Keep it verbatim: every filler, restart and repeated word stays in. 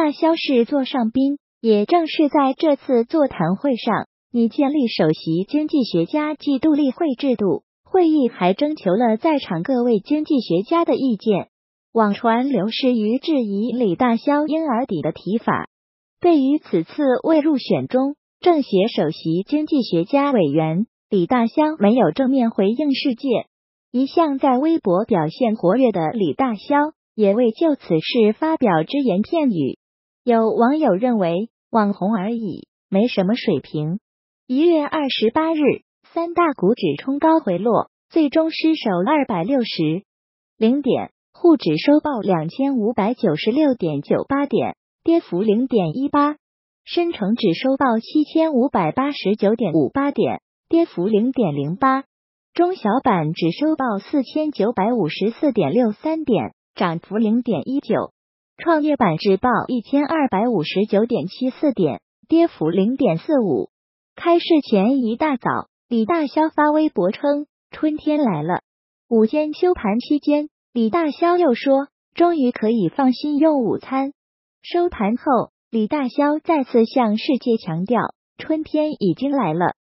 大萧是座上宾，也正是在这次座谈会上，拟建立首席经济学家季度例会制度。会议还征求了在场各位经济学家的意见。网传刘士余质疑李大萧婴儿底的提法。对于此次未入选中政协首席经济学家委员，李大萧没有正面回应事件。一向在微博表现活跃的李大萧也未就此事发表只言片语。有网友认为网红而已，没什么水平。一月二十八日，三大股指冲高回落，最终失守二百六十零点，沪指收报两千五百九十六点九八点，跌幅 零点一八。深成指收报七千五百八十九点五八点，跌幅 零点零八。中小板指收报四千九百五十四点六三点，涨幅 零点一九。创业板指报一千二百五十九点七四点，跌幅 零点四五。开市前一大早，李大萧发微博称春天来了。午间休盘期间，李大萧又说终于可以放心用午餐。收盘后，李大萧再次向世界强调春天已经来了。